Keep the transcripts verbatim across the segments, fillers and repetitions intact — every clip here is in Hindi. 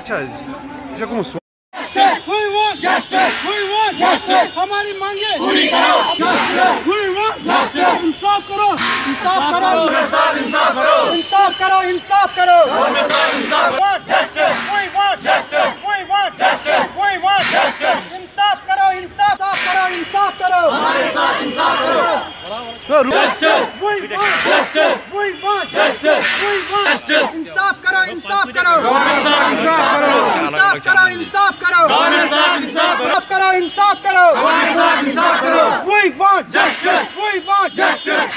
We want justice. We want justice. हमारी मांगे पूरी करो. We want justice. इंसाफ करो. इंसाफ करो. इंसाफ करो. इंसाफ करो. इंसाफ करो. इंसाफ करो. Justice. We want justice. We want justice. We want justice. इंसाफ करो. इंसाफ करो. इंसाफ करो. हमारे साथ इंसाफ करो. Justice. We want justice. We want justice. We want justice. इंसाफ करो. इंसाफ करो. इंसाफ करो. इंसाफ करो. इंसाफ करो. इंसाफ करो. इंसाफ करो. इंसाफ करो. We want justice. We want justice.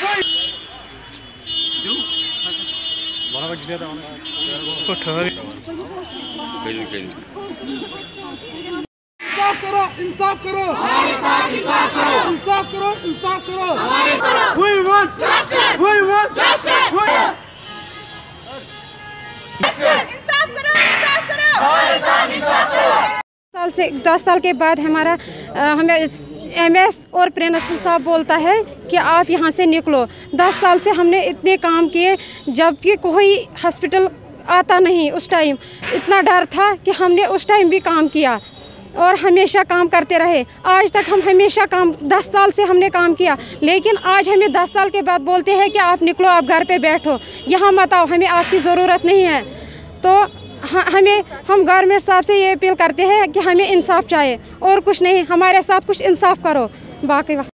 इंसाफ करो. इंसाफ करो. इंसाफ करो. इंसाफ करो. इंसाफ करो. We want justice. We want justice. इंसाफ करो. इंसाफ करो. साल से दस साल के बाद हमारा हमें एम एस और प्रिंसिपल साहब बोलता है कि आप यहाँ से निकलो। दस साल से हमने इतने काम किए, जबकि कोई हॉस्पिटल आता नहीं। उस टाइम इतना डर था कि हमने उस टाइम भी काम किया और हमेशा काम करते रहे। आज तक हम हमेशा काम, दस साल से हमने काम किया, लेकिन आज हमें दस साल के बाद बोलते हैं कि आप निकलो, आप घर पे बैठो, यहाँ मत आओ, हमें आपकी ज़रूरत नहीं है। तो हमें हम गवर्नमेंट साहब से ये अपील करते हैं कि हमें इंसाफ चाहिए और कुछ नहीं, हमारे साथ कुछ इंसाफ करो। बाकी